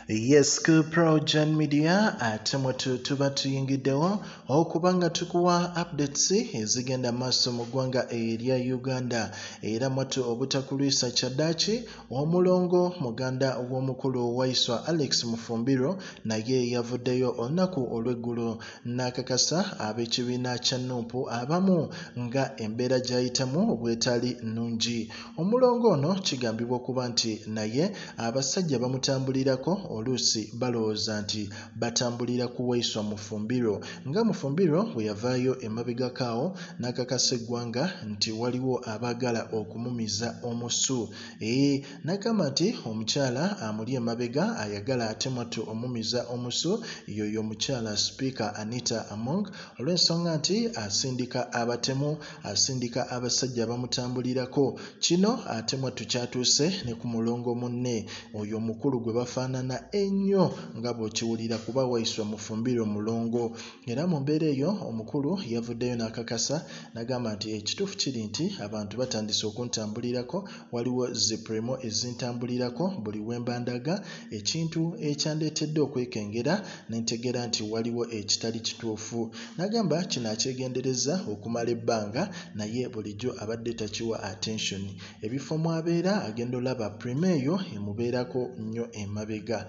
Yes, ku PROJOURN media atemwetu tuba tuyingiddewo okubanga tukuwa updates ezigenda maaso mu ggwanga erya Uganda era mwatu obutakulwisa kyaddaaki omulongo muganda w'omukulu Waiswa Alex mufumbiro naye yavuddeyo olunaku olw'eggulo n'akakasa ab'ekibiina kya NUP abamu nga embeera gy'ayitamu bwetali nnungi. Omulongo ono kigambibwa okuba nti naye abasajja bamutambulirako oluusi balowooza nti batambulira ku Waiswa mufumbiro nga mufumbiro bwe yavaayo emabegakaawo n'akakasa eggwanga nti waliwo abaagala okumumiza omusu. N'agamba nti omukyala amuli emabega ayagala ate mwattu omumiza omusu yoyo omukyala Speaker Anita Among olw'ensonga nti asindika abatemu, asindika abasajja bamutambulirako. Kino ate mwattu kyatuuse ne ku mulongo munne oyo omukulu gwe bafaanana ennyo nga bw'okiwulira kuba Waiswa mufumbiro mulongo. Era mu mbeera eyo omukulu yavuddeyo n'akakasa n'agamba nti ekituufu kiri nti abantu batandise okuntambulirako, waliwo zipremo ezintambulirako buli wembandaga, ekintu ekyandeetedde okwekengera ne ntegeera nti waliwo ekitali kituufu. N'agamba kino akyegendereza okumala ebbanga naye bulijjo abadde takiwa attention. Ebifo mwabeera agenda olaba primo eyo emubeerako nnyo emabega.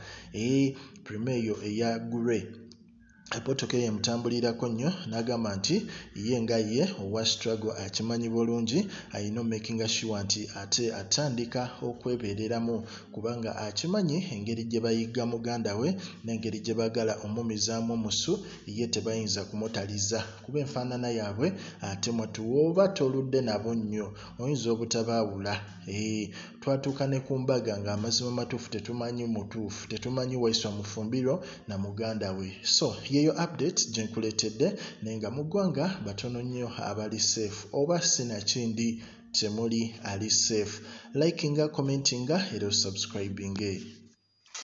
Primo eyo eya Gure apotoka emutambulirako nnyo n'agamba nti ye nga ye owa struggle akimanyi bulungi, ayina making sure nti ate atandika okwebeereramu kubanga akimanyi engeri gye bayigga muganda we n'engeri gye baagala omumizaamu omusu ye tebayinza kumutaliza kuba enfaanana yaabwe ate mwattu w'oba toludde nabo nnyo oyinza obutabaawula. Twatuuka ne ku mbaga ng'amazima matuufu tetumanyi mutuufu, tetumanyi Waiswa mufumbiro na muganda we. So yeyo update gye nkuleetedde naye nga mu ggwanga batono nnyo abali safe oba sinakindi temuli ali safe. Likinga, commentinga era subscribinga.